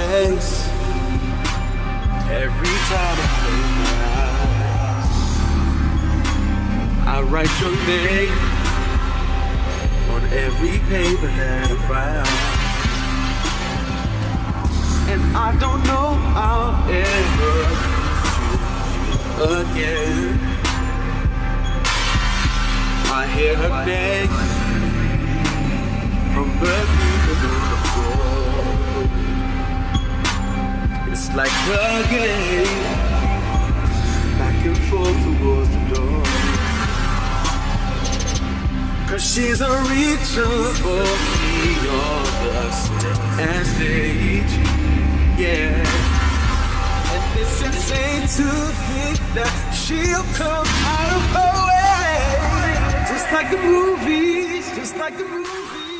face every time I close my eyes. I write your name on every paper that I find, and I don't know I'll ever meet you again. I hear her beg from the people on the floor. It's like a game, back and forth towards the door. 'Cause she's unreachable beyond the and stage, yeah. And it's insane to think that she'll come out of her way, just like the movies, just like the movies.